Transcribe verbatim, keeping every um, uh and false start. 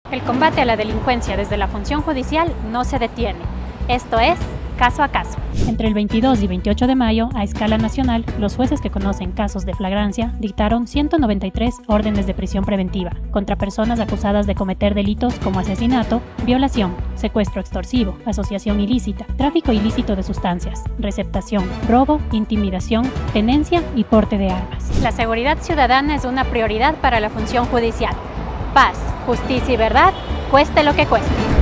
El combate a la delincuencia desde la función judicial no se detiene. Esto es caso a caso. Entre el veintidós y veintiocho de mayo, a escala nacional, los jueces que conocen casos de flagrancia dictaron ciento noventa y tres órdenes de prisión preventiva contra personas acusadas de cometer delitos como asesinato, violación, secuestro extorsivo, asociación ilícita, tráfico ilícito de sustancias, receptación, robo, intimidación, tenencia y porte de armas. La seguridad ciudadana es una prioridad para la función judicial. Paz, justicia y verdad, cueste lo que cueste.